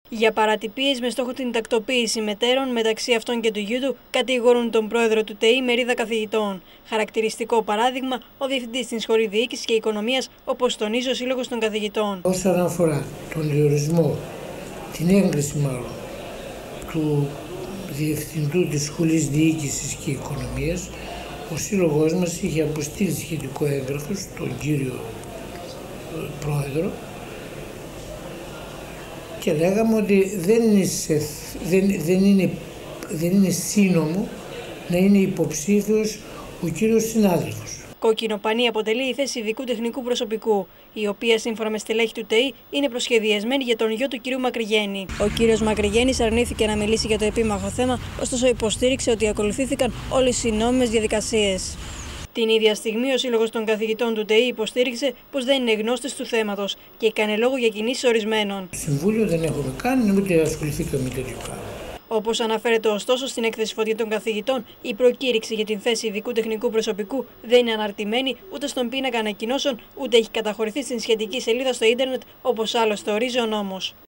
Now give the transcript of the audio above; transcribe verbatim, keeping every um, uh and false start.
Για παρατυπίες με στόχο την τακτοποίηση μετέρων μεταξύ αυτών και του γιού του, κατηγορούν τον πρόεδρο του ΤΕΙ μερίδα καθηγητών. Χαρακτηριστικό παράδειγμα, ο διευθυντής της Σχολή Διοίκησης και Οικονομίας, όπως τονίζει ο Σύλλογος των Καθηγητών. Όσον αφορά τον διορισμό, την έγκριση μάλλον, του Διευθυντού της Σχολής Διοίκησης και Οικονομίας, ο Σύλλογος μας είχε αποστείλει σχετικό έγγραφο στον κύριο πρόεδρο και λέγαμε ότι δεν είναι, σε, δεν, δεν είναι, δεν είναι σύνομο να είναι υποψήφιος ο κύριος συνάδελφος. Κόκκινο-πανί αποτελεί η θέση ειδικού τεχνικού προσωπικού, η οποία σύμφωνα με στελέχη του ΤΕΙ είναι προσχεδιασμένη για τον γιο του κυρίου Μακρυγέννη. Ο κύριος Μακρυγέννης αρνήθηκε να μιλήσει για το επίμαχο θέμα, ωστόσο υποστήριξε ότι ακολουθήθηκαν όλες οι νόμιμες διαδικασίες. Την ίδια στιγμή, ο Σύλλογος των Καθηγητών του ΤΕΙ υποστήριξε πως δεν είναι γνώστης του θέματος και έκανε λόγο για κινήσεις ορισμένων. Συμβούλιο δεν έχουμε κάνει, ούτε ασχοληθήκαμε με τέτοιο πράγμα. Όπως αναφέρεται ωστόσο στην έκθεση Φωτιά των Καθηγητών, η προκήρυξη για την θέση ειδικού τεχνικού προσωπικού δεν είναι αναρτημένη ούτε στον πίνακα ανακοινώσεων, ούτε έχει καταχωρηθεί στην σχετική σελίδα στο ίντερνετ, όπως άλλωστε ορίζει ο νόμος.